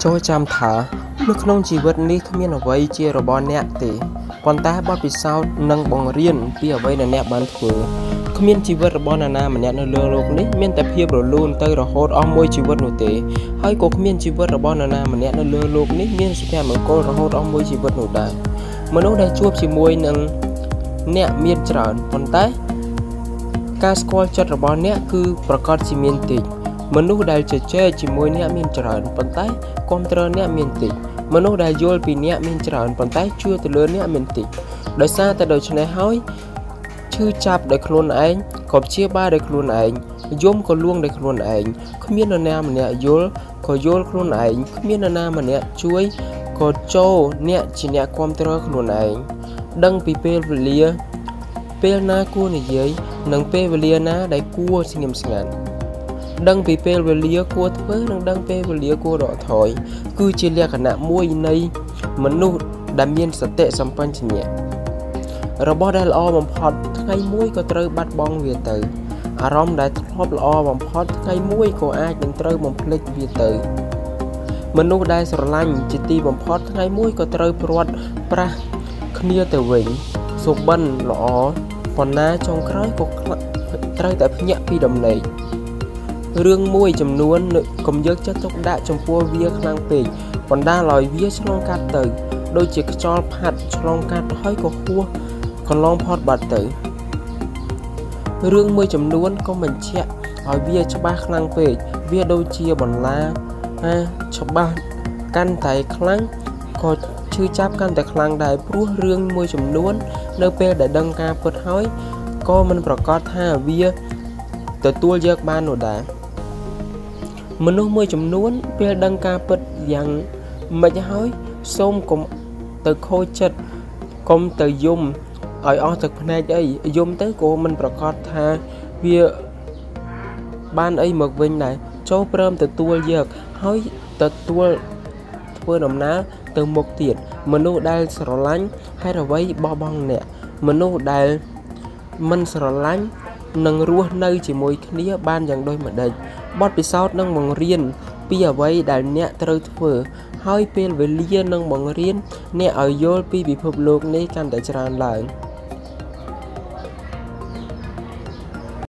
ចូលចាំថានៅក្នុងជីវិតនេះគ្មានអ្វីជារបស់អ្នកទេប៉ុន្តែបទពិសោធន៍និងបង្រៀនពីអ្វីដែលអ្នកបានធ្វើគ្មានជីវិតរបស់នរណាម្នាក់នៅលើโลกនេះមានតែភាពរលូនទៅរហូតអស់មួយជីវិតនោះទេហើយក៏គ្មានជីវិតរបស់នរណាម្នាក់នៅលើโลกនេះមានសុភមង្គលរហូតអស់មួយជីវិតនោះដែរមនុស្សដែលជួបជាមួយនឹងអ្នកមានច្រើនប៉ុន្តែការស្គាល់ចិត្តរបស់អ្នកគឺប្រកាសជាមានតិចមនុស្សដែលជជែកជាមួយអ្នកមានច្រើនប៉ុន្តែគាំទ្រអ្នកមានតិចមនុស្សដែលយល់ពីអ្នកមានច្រើនប៉ុន្តែជឿទៅលើអ្នកមានតិចដោយសារតែដូច្នេះហើយឈឺចាប់ដោយខ្លួនឯងក៏ព្យាបាលដោយខ្លួនឯងយំក៏លួងដោយខ្លួនឯងគ្មាននរណាម្នាក់យល់ក៏យល់ខ្លួនឯងគ្មាននរណាម្នាក់ជួយក៏ចូលអ្នកជាអ្នកគាំទ្រខ្លួនឯងដឹងពីពេលវេលាពេលណាគួរនិយាយនិងពេលវេលាណាដែលគួរស្ងៀមស្ងាត់ដឹងពីពេលវេលាគួរធ្វើនិងដឹងពេលវេលាគួរដកថយគឺជាលក្ខណៈមួយនៃមនុស្សដែលមានសតិសម្បជញ្ញៈរបស់ដែលល្អបំផុតថ្ងៃមួយក៏ត្រូវបាត់បង់វាទៅអារម្មណ៍ដែលធ្លាប់ល្អបំផុតថ្ងៃមួយក៏អាចនឹងត្រូវបំភ្លេចវាទៅមនុស្សដែលស្រឡាញ់ជាទីបំផុតថ្ងៃមួយក៏ត្រូវព្រាត់ប្រាសគ្នាទៅវិញសុបិនល្អប៉ុណ្ណាចុងក្រោយក៏ត្រូវតែភ្ញាក់ពីដំណេករឿងមួយចំនួនកុំយកចិត្តទុកដាក់ចំពោះវាខ្លាំងពេកបណ្ដាលឲ្យវាឆ្លងកាត់ទៅដូចជាខ្យល់ផាត់ឆ្លងកាត់ហើយក៏ហួសកន្លងផុតបាត់ទៅរឿងមួយចំនួនកុំបញ្ជាក់ឲ្យវាច្បាស់ខ្លាំងពេកវាដូចជាបន្លាច្បាស់កាន់តែខ្លាំងក៏ឈឺចាប់កាន់តែខ្លាំងដែរព្រោះរឿងមួយចំនួននៅពេលដែលដឹងការពិតហើយក៏មិនប្រកាសថាវាទទួលយកបាននោះដែរមនុស្សមួយចំនួនពេលដឹងការពិតយ៉ាងម៉េចហើយសូមកុំទៅខូចចិត្តកុំទៅយំឲ្យអស់ទឹកភ្នែកអីយំទៅក៏មិនប្រកាសថាវាបានអីមកវិញដែរចូលព្រមទទួលយកហើយទទួលធ្វើដំណើរទៅមុខទៀតមនុស្សដែលស្រឡាញ់ហេតុអ្វីបោះបង់អ្នកមនុស្សដែលមិនស្រឡាញ់នឹងរស់នៅជាមួយគ្នាបានយ៉ាងដូចម្ដេចបទពិសោធន៍នឹងបង្រៀនពីអ្វីដែលអ្នកត្រូវធ្វើហើយពេលវេលានឹងបង្រៀនអ្នកឲ្យយល់ពីពិភពលោកនេះកាន់តែច្រើនឡើង